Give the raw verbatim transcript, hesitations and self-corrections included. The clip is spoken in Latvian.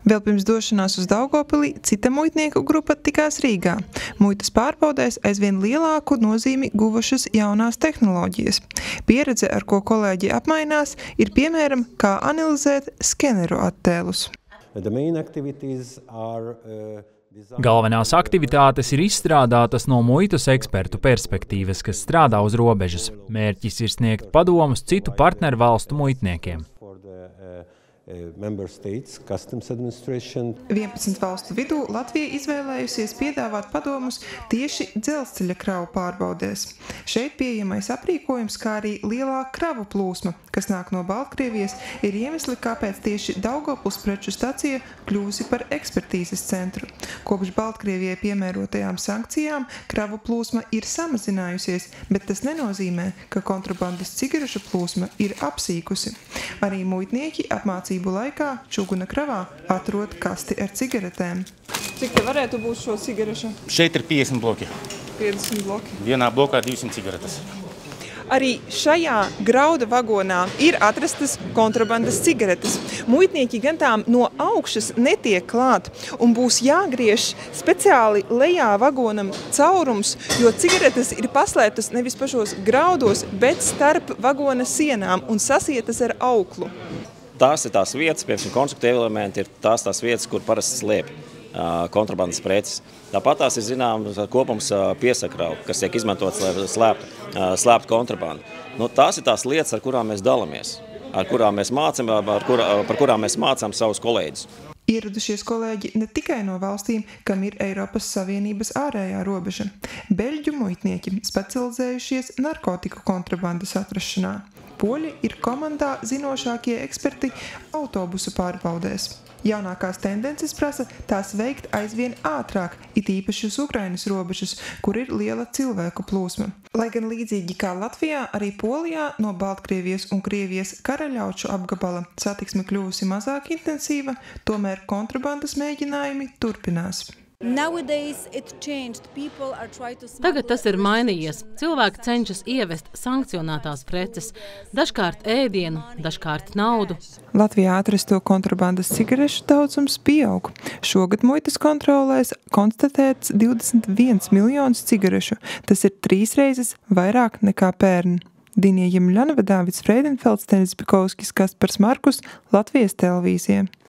Vēl pirms došanās uz Daugavpili cita muitnieku grupa tikās Rīgā. Muitas pārbaudēs aizvien lielāku nozīmi guvušas jaunās tehnoloģijas. Pieredze, ar ko kolēģi apmainās, ir piemēram, kā analizēt skeneru attēlus. Galvenās aktivitātes ir izstrādātas no muitas ekspertu perspektīvas, kas strādā uz robežas. Mērķis ir sniegt padomus citu partneru valstu muitniekiem. vienpadsmit valstu vidū Latvija izvēlējusies piedāvāt padomus tieši dzelzceļa kravu pārbaudēs. Šeit pieejamais aprīkojums, kā arī lielā kravu plūsma, kas nāk no Baltkrievijas, ir iemesli, kāpēc tieši Daugavpils preču stacija kļūsi par ekspertīzes centru. Kopš Baltkrievijai piemērotajām sankcijām kravu plūsma ir samazinājusies, bet tas nenozīmē, ka kontrabandas cigarešu plūsma ir apsīkusi. Arī muitnieki apmācību laikā čuguna kravā atrod kasti ar cigaretēm. Cik te varētu būt šo cigarešu? Šeit ir piecdesmit bloki. piecdesmit bloki. Vienā blokā divsimt cigaretes. Arī šajā grauda vagonā ir atrastas kontrabandas cigaretes. Muitnieki gan tām no augšas netiek klāt un būs jāgriež speciāli lejā vagonam caurums, jo cigaretes ir paslēptas nevis pašos graudos, bet starp vagona sienām un sasietas ar auklu. Tās ir tās vietas, piemēram, konstruktīvi elementi ir tās tās vietas, kur parasti slēp uh, kontrabandas preces. Tāpat tās ir zināms kopums uh, piesakrauju, kas tiek izmantots, lai slēptu uh, slēpt kontrabandu. Nu, tās ir tās lietas, ar kurām mēs dalamies, ar kurām mēs mācam, ar kur, par kurām mēs mācām savus kolēģus. Ieradušies kolēģi ne tikai no valstīm, kam ir Eiropas Savienības ārējā robeža. Beļģu muitnieki specializējušies narkotiku kontrabandas atrašanā. Poļi ir komandā zinošākie eksperti autobusu pārbaudēs. Jaunākās tendences prasa tās veikt aizvien ātrāk, it īpaši uz Ukrainas robežas, kur ir liela cilvēku plūsma. Lai gan līdzīgi kā Latvijā, arī Polijā no Baltkrievijas un Krievijas karaļauču apgabala satiksme kļuvusi mazāk intensīva, tomēr kontrabandas mēģinājumi turpinās. Tagad tas ir mainījies. Cilvēki cenšas ievest sankcionētās preces, dažkārt ēdienu, dažkārt naudu. Latvijā atrasto kontrabandas cigarešu daudzums pieaug. Šogad muitas kontrolēs konstatēts divdesmit viens miljonus cigarešu. Tas ir trīs reizes vairāk nekā pērn. Dinija Jemļanova, Dāvids Freidenfelds, Tenis Bikovskis, Kaspars Markus, Latvijas televīzija.